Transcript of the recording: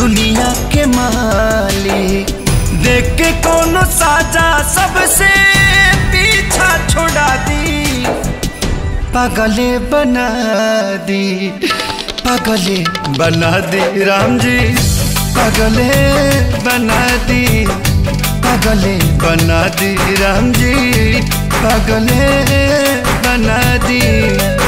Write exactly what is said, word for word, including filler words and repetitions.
दुनिया के मालिक। देख के कोनो साजा सबसे पीछा छोड़ा दी, पागले बना दी, पागले बना दी राम जी, पागले बना दी, पागले बना दी राम जी, पागले बना दी।